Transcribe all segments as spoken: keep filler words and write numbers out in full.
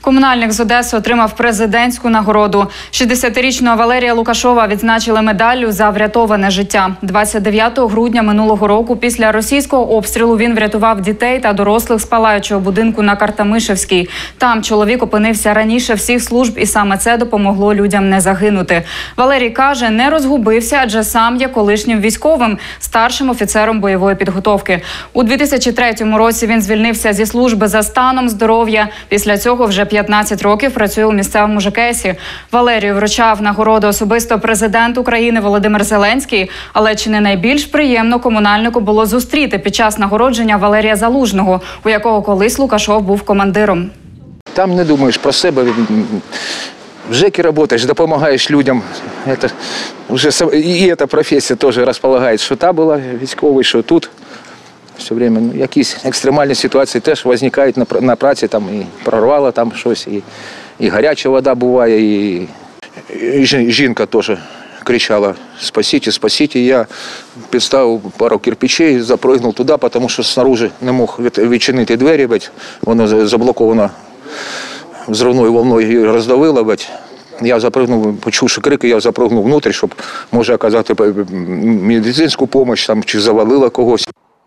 Комунальник з Одеси отримав президентську нагороду. шістдесятирічного Валерія Лукашова відзначили медаллю за врятоване життя. двадцять дев'ятого грудня минулого року після російського обстрілу він врятував дітей та дорослих з палаючого будинку на Картамишевській. Там чоловік опинився раніше всіх служб, і саме це допомогло людям не загинути. Валерій каже, не розгубився, адже сам є колишнім військовим, старшим офіцером бойової підготовки. У дві тисячі третьому році він звільнився зі служби за станом здоров'я. Після цього вже п'ятнадцять років працює у місцевому ЖКСі. Валерію вручав нагороду особисто президент України Володимир Зеленський. Але чи не найбільш приємно комунальнику було зустріти під час нагородження Валерія Залужного, у якого колись Лукашов був командиром? Там не думаєш про себе. В ЖЕКі працюєш, допомагаєш людям. Это вже і ця професія теж розполагає, що та була військовий, що тут. Все время ну, якісь екстремальні ситуації теж виникають на, на праці, там і прорвало там щось, і, і гаряча вода буває, і, і жінка теж кричала «спасіть, спасіть». Я підставив пару кирпичей, запрыгнув туди, тому що снаружи не мог відчинити двері, бать, воно заблоковано взривною волною і роздавило. Бать. Я запрыгнув, почувши крики, я запрыгнув внутрі, щоб може оказати медицинську допомогу там, чи завалило когось.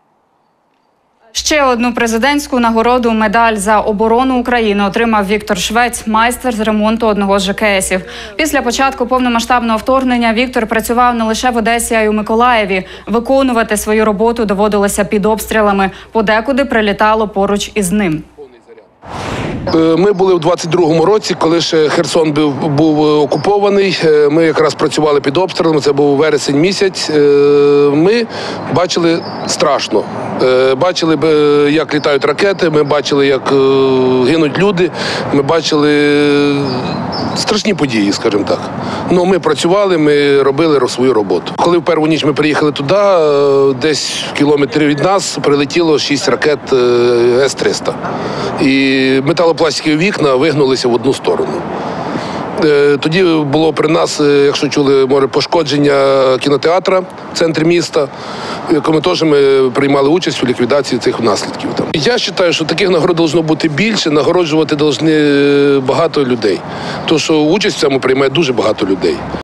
Ще одну президентську нагороду – медаль за оборону України отримав Віктор Швець, майстер з ремонту одного з ЖКСів. Після початку повномасштабного вторгнення Віктор працював не лише в Одесі, а й у Миколаєві. Виконувати свою роботу доводилося під обстрілами. Подекуди прилітало поруч із ним. Ми були в двадцять другому році, коли ще Херсон був, був окупований. Ми якраз працювали під обстрілами, це був вересень місяць. Ми бачили страшно. Бачили, як літають ракети, ми бачили, як гинуть люди, ми бачили страшні події, скажімо так. Ну, ми працювали, ми робили свою роботу. Коли в першу ніч ми приїхали туди, десь в кілометрі від нас прилетіло шість ракет С триста. І металопластикові вікна вигнулися в одну сторону. Тоді було при нас, якщо чули, може, пошкодження кінотеатра в центрі міста, в якому теж ми приймали участь у ліквідації цих наслідків. Я вважаю, що таких нагород повинно бути більше, нагороджувати повинні багато людей. Тому що участь в цьому приймає дуже багато людей.